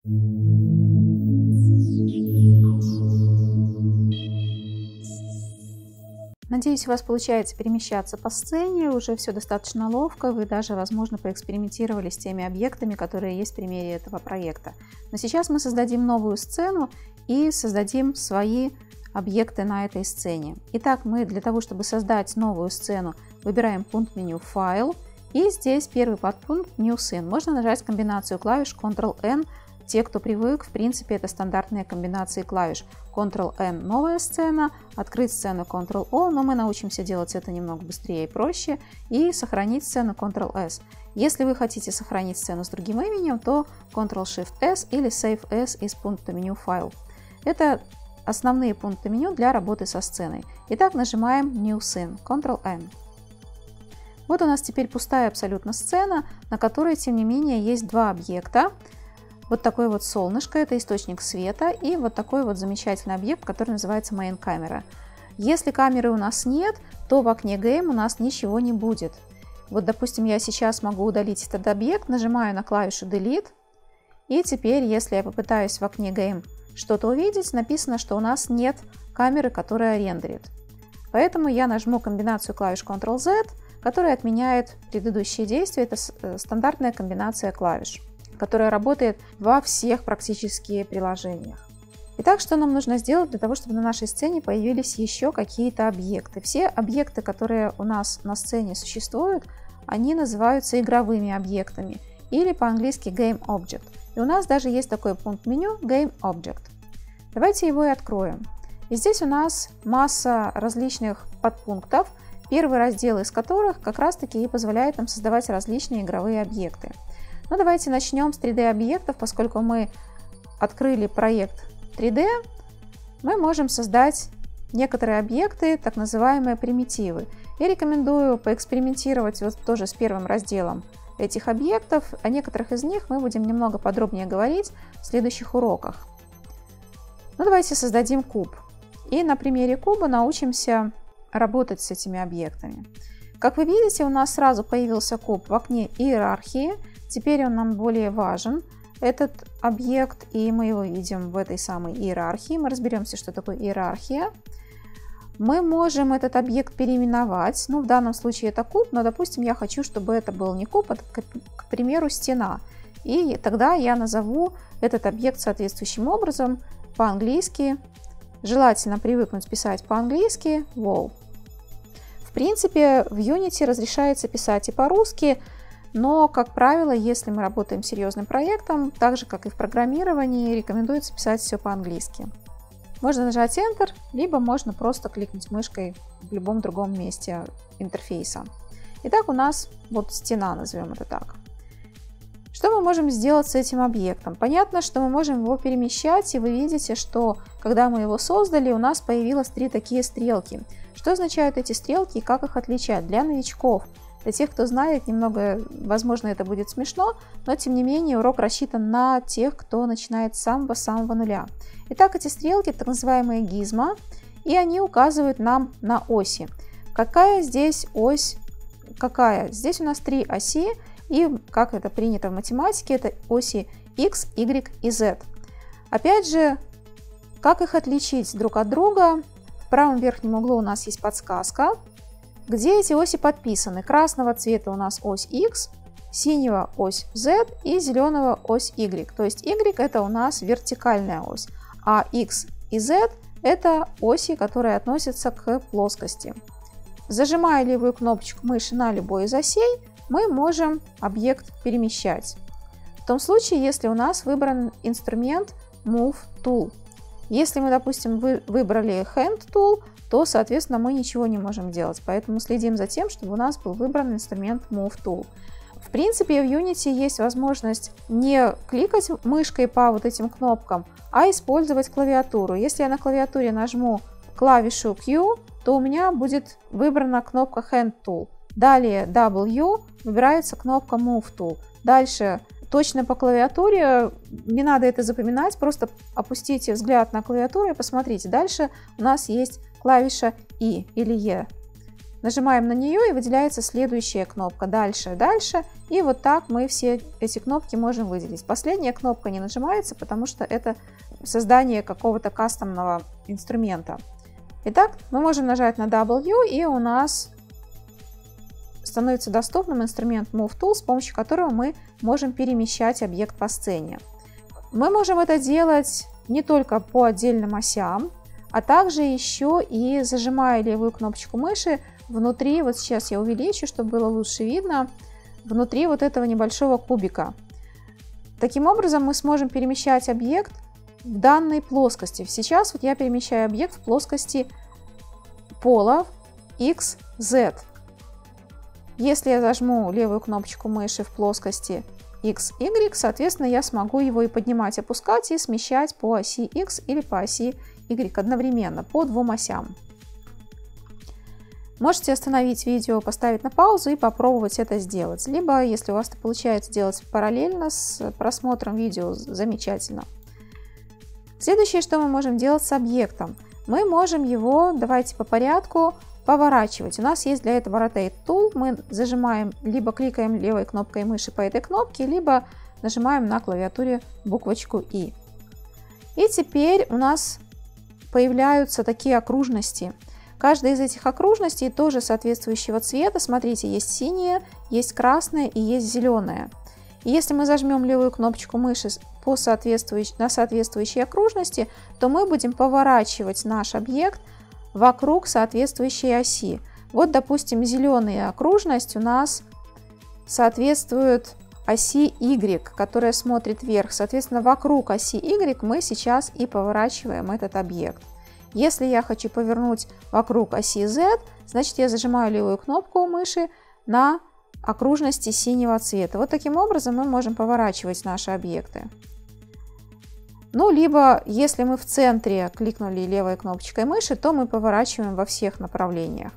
Надеюсь, у вас получается перемещаться по сцене, уже все достаточно ловко, вы даже, возможно, поэкспериментировали с теми объектами, которые есть в примере этого проекта. Но сейчас мы создадим новую сцену и создадим свои объекты на этой сцене. Итак, мы для того, чтобы создать новую сцену, выбираем пункт меню «Файл», и здесь первый подпункт «New Scene». Можно нажать комбинацию клавиш Ctrl-N. Те, кто привык, в принципе, это стандартные комбинации клавиш. Ctrl-N – новая сцена, открыть сцену Ctrl-O, но мы научимся делать это немного быстрее и проще, и сохранить сцену Ctrl-S. Если вы хотите сохранить сцену с другим именем, то Ctrl-Shift-S или Save-S из пункта меню «Файл». Это основные пункты меню для работы со сценой. Итак, нажимаем New Scene, Ctrl-N. Вот у нас теперь пустая абсолютно сцена, на которой, тем не менее, есть два объекта. Вот такое вот солнышко, это источник света, и вот такой вот замечательный объект, который называется Main Camera. Если камеры у нас нет, то в окне Game у нас ничего не будет. Вот, допустим, я сейчас могу удалить этот объект, нажимаю на клавишу Delete, и теперь, если я попытаюсь в окне Game что-то увидеть, написано, что у нас нет камеры, которая рендерит. Поэтому я нажму комбинацию клавиш Ctrl-Z, которая отменяет предыдущие действия. Это стандартная комбинация клавиш, которая работает во всех практически приложениях. Итак, что нам нужно сделать для того, чтобы на нашей сцене появились еще какие-то объекты? Все объекты, которые у нас на сцене существуют, они называются игровыми объектами или по-английски Game Object. И у нас даже есть такой пункт меню Game Object. Давайте его и откроем. И здесь у нас масса различных подпунктов, первый раздел из которых как раз-таки и позволяет нам создавать различные игровые объекты. Ну, давайте начнем с 3D-объектов, поскольку мы открыли проект 3D, мы можем создать некоторые объекты, так называемые примитивы. Я рекомендую поэкспериментировать вот тоже с первым разделом этих объектов. О некоторых из них мы будем немного подробнее говорить в следующих уроках. Ну, давайте создадим куб. И на примере куба научимся работать с этими объектами. Как вы видите, у нас сразу появился куб в окне иерархии. Теперь он нам более важен, этот объект, и мы его видим в этой самой иерархии. Мы разберемся, что такое иерархия. Мы можем этот объект переименовать. Ну, в данном случае это куб, но, допустим, я хочу, чтобы это был не куб, а, к примеру, стена. И тогда я назову этот объект соответствующим образом по-английски. Желательно привыкнуть писать по-английски wall. В принципе, в Unity разрешается писать и по-русски, но, как правило, если мы работаем с серьезным проектом, так же, как и в программировании, рекомендуется писать все по-английски. Можно нажать Enter, либо можно просто кликнуть мышкой в любом другом месте интерфейса. Итак, у нас вот стена, назовем это так. Что мы можем сделать с этим объектом? Понятно, что мы можем его перемещать, и вы видите, что когда мы его создали, у нас появилось три такие стрелки. Что означают эти стрелки и как их отличать? Для новичков, для тех, кто знает, немного, возможно, это будет смешно, но тем не менее урок рассчитан на тех, кто начинает с самого-самого нуля. Итак, эти стрелки, так называемые гизмо, и они указывают нам на оси. Какая здесь ось? Какая? Здесь у нас три оси. И, как это принято в математике, это оси x, y и z. Опять же, как их отличить друг от друга? В правом верхнем углу у нас есть подсказка, где эти оси подписаны. Красного цвета у нас ось x, синего ось z и зеленого ось y. То есть y это у нас вертикальная ось, а x и z это оси, которые относятся к плоскости. Зажимая левую кнопочку мыши на любой из осей, мы можем объект перемещать. В том случае, если у нас выбран инструмент Move Tool. Если мы, допустим, выбрали Hand Tool, то, соответственно, мы ничего не можем делать. Поэтому следим за тем, чтобы у нас был выбран инструмент Move Tool. В принципе, в Unity есть возможность не кликать мышкой по вот этим кнопкам, а использовать клавиатуру. Если я на клавиатуре нажму клавишу Q, то у меня будет выбрана кнопка Hand Tool. Далее W выбирается кнопка Move Tool. Дальше точно по клавиатуре, не надо это запоминать, просто опустите взгляд на клавиатуру и посмотрите. Дальше у нас есть клавиша I или E. Нажимаем на нее, и выделяется следующая кнопка «Дальше», «Дальше». И вот так мы все эти кнопки можем выделить. Последняя кнопка не нажимается, потому что это создание какого-то кастомного инструмента. Итак, мы можем нажать на W, и у нас становится доступным инструмент Move Tool, с помощью которого мы можем перемещать объект по сцене. Мы можем это делать не только по отдельным осям, а также еще и зажимая левую кнопочку мыши внутри, вот сейчас я увеличу, чтобы было лучше видно, внутри вот этого небольшого кубика. Таким образом мы сможем перемещать объект в данной плоскости. Сейчас вот я перемещаю объект в плоскости пола X, Z. Если я зажму левую кнопочку мыши в плоскости X, Y, соответственно, я смогу его и поднимать, опускать, и смещать по оси X или по оси Y одновременно, по двум осям. Можете остановить видео, поставить на паузу и попробовать это сделать. Либо, если у вас это получается делать параллельно с просмотром видео, замечательно. Следующее, что мы можем делать с объектом. Мы можем его, давайте по порядку, поворачивать. У нас есть для этого Rotate Tool. Мы зажимаем, либо кликаем левой кнопкой мыши по этой кнопке, либо нажимаем на клавиатуре буквочку I. И теперь у нас появляются такие окружности. Каждая из этих окружностей тоже соответствующего цвета. Смотрите, есть синее, есть красное и есть зеленое. И если мы зажмем левую кнопочку мыши на соответствующей окружности, то мы будем поворачивать наш объект вокруг соответствующей оси. Вот, допустим, зеленая окружность у нас соответствует оси Y, которая смотрит вверх. Соответственно, вокруг оси Y мы сейчас и поворачиваем этот объект. Если я хочу повернуть вокруг оси Z, значит я зажимаю левую кнопку мыши на окружности синего цвета. Вот таким образом мы можем поворачивать наши объекты. Ну, либо, если мы в центре кликнули левой кнопочкой мыши, то мы поворачиваем во всех направлениях.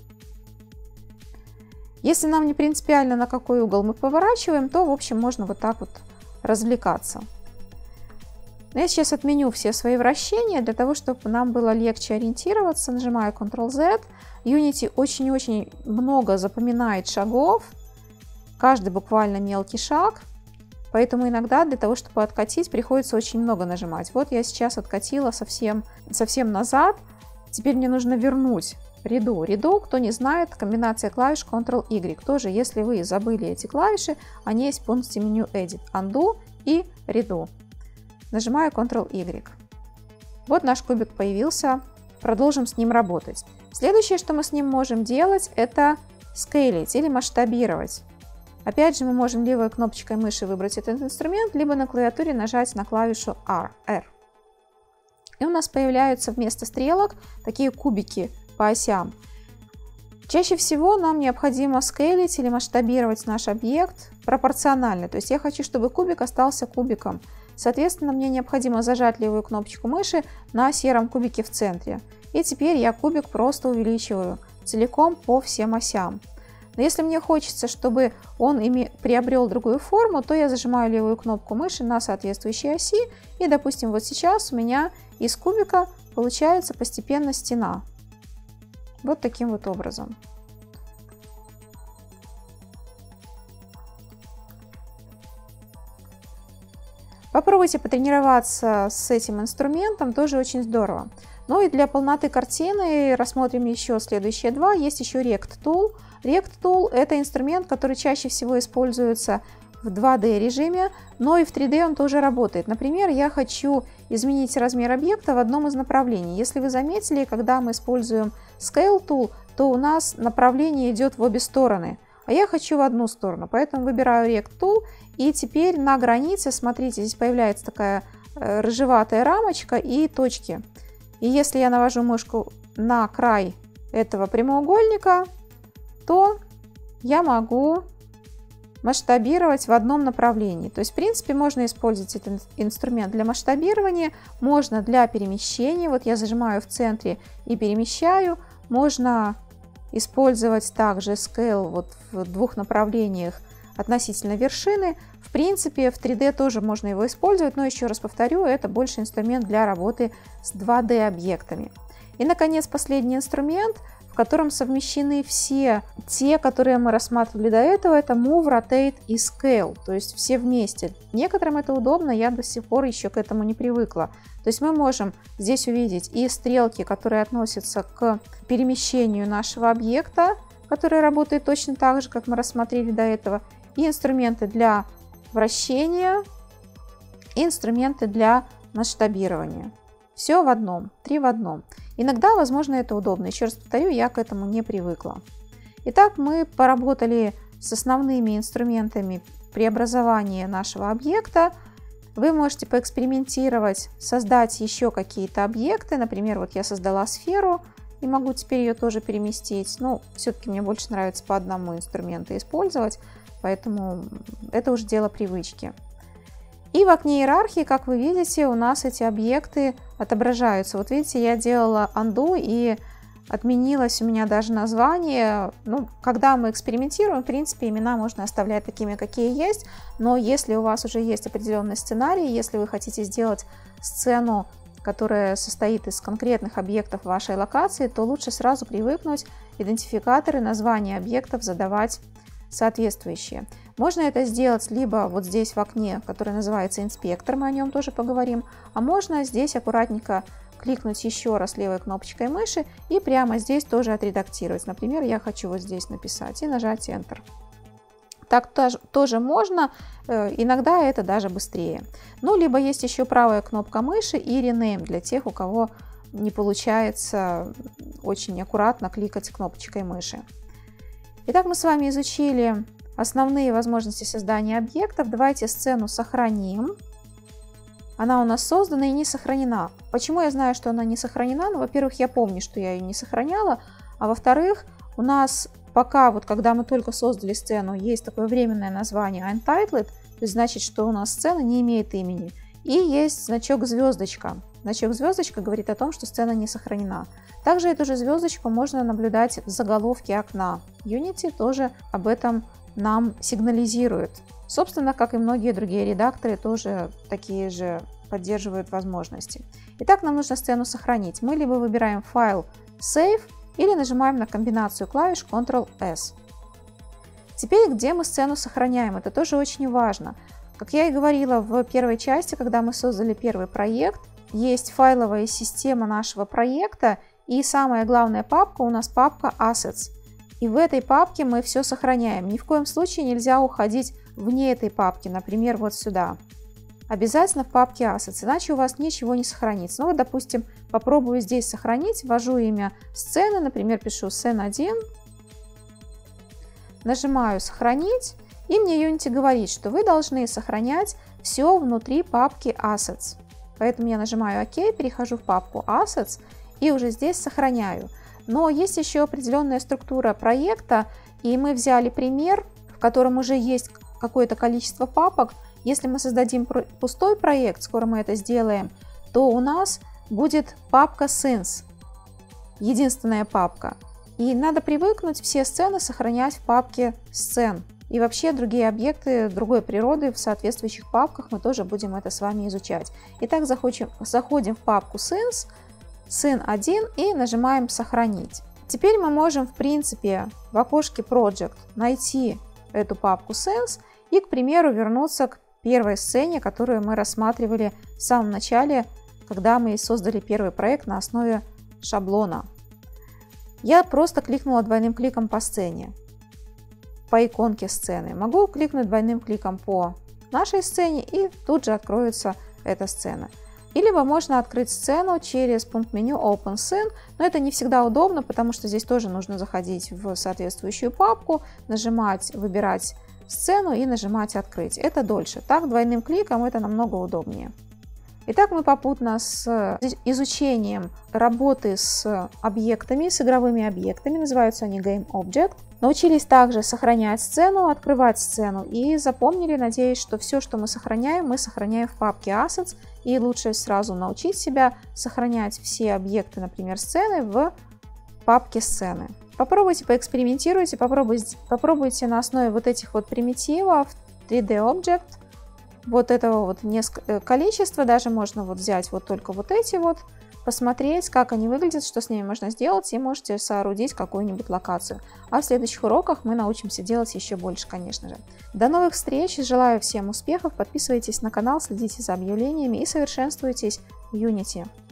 Если нам не принципиально, на какой угол мы поворачиваем, то, в общем, можно вот так вот развлекаться. Я сейчас отменю все свои вращения, для того, чтобы нам было легче ориентироваться. Нажимаю Ctrl-Z. Unity очень-очень много запоминает шагов, каждый буквально мелкий шаг. Поэтому иногда для того, чтобы откатить, приходится очень много нажимать. Вот я сейчас откатила совсем назад. Теперь мне нужно вернуть ряду. Ряду, кто не знает, комбинация клавиш Ctrl-Y. Тоже, если вы забыли эти клавиши, они есть в пункте меню Edit, Undo и ряду. Нажимаю Ctrl-Y. Вот наш кубик появился. Продолжим с ним работать. Следующее, что мы с ним можем делать, это скейлить или масштабировать. Опять же, мы можем левой кнопочкой мыши выбрать этот инструмент, либо на клавиатуре нажать на клавишу R. И у нас появляются вместо стрелок такие кубики по осям. Чаще всего нам необходимо скейлить или масштабировать наш объект пропорционально. То есть я хочу, чтобы кубик остался кубиком. Соответственно, мне необходимо зажать левую кнопочку мыши на сером кубике в центре. И теперь я кубик просто увеличиваю целиком по всем осям. Но если мне хочется, чтобы он приобрел другую форму, то я зажимаю левую кнопку мыши на соответствующей оси. И, допустим, вот сейчас у меня из кубика получается постепенно стена. Вот таким вот образом. Попробуйте потренироваться с этим инструментом, тоже очень здорово. Ну и для полноты картины рассмотрим еще следующие два. Есть еще Rect Tool. Rect Tool – это инструмент, который чаще всего используется в 2D режиме, но и в 3D он тоже работает. Например, я хочу изменить размер объекта в одном из направлений. Если вы заметили, когда мы используем Scale Tool, то у нас направление идет в обе стороны, а я хочу в одну сторону. Поэтому выбираю Rect Tool, и теперь на границе, смотрите, здесь появляется такая рыжеватая рамочка и точки. И если я навожу мышку на край этого прямоугольника, то я могу масштабировать в одном направлении. То есть, в принципе, можно использовать этот инструмент для масштабирования, можно для перемещения. Вот я зажимаю в центре и перемещаю. Можно использовать также Scale вот в двух направлениях относительно вершины. В принципе, в 3D тоже можно его использовать, но еще раз повторю, это больше инструмент для работы с 2D объектами. И, наконец, последний инструмент, в котором совмещены все те, которые мы рассматривали до этого. Это Move, Rotate и Scale, то есть все вместе. Некоторым это удобно, я до сих пор еще к этому не привыкла. То есть мы можем здесь увидеть и стрелки, которые относятся к перемещению нашего объекта, который работает точно так же, как мы рассмотрели до этого, и инструменты для вращения, и инструменты для масштабирования. Все в одном, 3 в одном. Иногда, возможно, это удобно. Еще раз повторю, я к этому не привыкла. Итак, мы поработали с основными инструментами преобразования нашего объекта. Вы можете поэкспериментировать, создать еще какие-то объекты. Например, вот я создала сферу и могу теперь ее тоже переместить. Но все-таки мне больше нравится по одному инструменту использовать, поэтому это уже дело привычки. И в окне иерархии, как вы видите, у нас эти объекты отображаются. Вот видите, я делала undo и отменилось у меня даже название. Ну, когда мы экспериментируем, в принципе, имена можно оставлять такими, какие есть. Но если у вас уже есть определенный сценарий, если вы хотите сделать сцену, которая состоит из конкретных объектов вашей локации, то лучше сразу привыкнуть идентификаторы, названия объектов задавать соответствующие. Можно это сделать либо вот здесь в окне, которое называется инспектор, мы о нем тоже поговорим, а можно здесь аккуратненько кликнуть еще раз левой кнопочкой мыши и прямо здесь тоже отредактировать. Например, я хочу вот здесь написать и нажать Enter. Так тоже можно, иногда это даже быстрее. Ну, либо есть еще правая кнопка мыши и Rename для тех, у кого не получается очень аккуратно кликать кнопочкой мыши. Итак, мы с вами изучили основные возможности создания объектов. Давайте сцену сохраним. Она у нас создана и не сохранена. Почему я знаю, что она не сохранена? Ну, во-первых, я помню, что я ее не сохраняла. А во-вторых, у нас пока, вот когда мы только создали сцену, есть такое временное название Untitled, то есть значит, что у нас сцена не имеет имени. И есть значок звездочка. Значок звездочка говорит о том, что сцена не сохранена. Также эту же звездочку можно наблюдать в заголовке окна. Unity тоже об этом нам сигнализирует. Собственно, как и многие другие редакторы, тоже такие же поддерживают возможности. Итак, нам нужно сцену сохранить. Мы либо выбираем файл Save, или нажимаем на комбинацию клавиш Ctrl-S. Теперь, где мы сцену сохраняем? Это тоже очень важно. Как я и говорила в первой части, когда мы создали первый проект, есть файловая система нашего проекта, и самая главная папка у нас папка Assets. И в этой папке мы все сохраняем. Ни в коем случае нельзя уходить вне этой папки, например, вот сюда. Обязательно в папке Assets, иначе у вас ничего не сохранится. Ну вот, допустим, попробую здесь сохранить, ввожу имя сцены, например, пишу Scene1, нажимаю «Сохранить», и мне Unity говорит, что вы должны сохранять все внутри папки Assets. Поэтому я нажимаю ОК, перехожу в папку Assets и уже здесь сохраняю. Но есть еще определенная структура проекта, и мы взяли пример, в котором уже есть какое-то количество папок. Если мы создадим пустой проект, скоро мы это сделаем, то у нас будет папка Scenes, единственная папка. И надо привыкнуть все сцены сохранять в папке Scene. И вообще другие объекты другой природы в соответствующих папках мы тоже будем это с вами изучать. Итак, заходим в папку Scenes, Scene1 и нажимаем «Сохранить». Теперь мы можем, в принципе, в окошке Project найти эту папку Scenes и, к примеру, вернуться к первой сцене, которую мы рассматривали в самом начале, когда мы создали первый проект на основе шаблона. Я просто кликнула двойным кликом по сцене, по иконке сцены. Могу кликнуть двойным кликом по нашей сцене, и тут же откроется эта сцена. Или можно открыть сцену через пункт меню Open Scene, но это не всегда удобно, потому что здесь тоже нужно заходить в соответствующую папку, нажимать, выбирать сцену и нажимать «Открыть». Это дольше. Так, двойным кликом это намного удобнее. Итак, мы попутно с изучением работы с объектами, с игровыми объектами, называются они Game Object, научились также сохранять сцену, открывать сцену и запомнили, надеюсь, что все, что мы сохраняем в папке Assets, и лучше сразу научить себя сохранять все объекты, например, сцены, в папке сцены. Попробуйте, поэкспериментируйте, попробуйте на основе вот этих вот примитивов 3D Object, вот этого вот количества, даже можно вот взять вот только вот эти вот, посмотреть, как они выглядят, что с ними можно сделать, и можете соорудить какую-нибудь локацию. А в следующих уроках мы научимся делать еще больше, конечно же. До новых встреч, желаю всем успехов, подписывайтесь на канал, следите за объявлениями и совершенствуйтесь в Unity.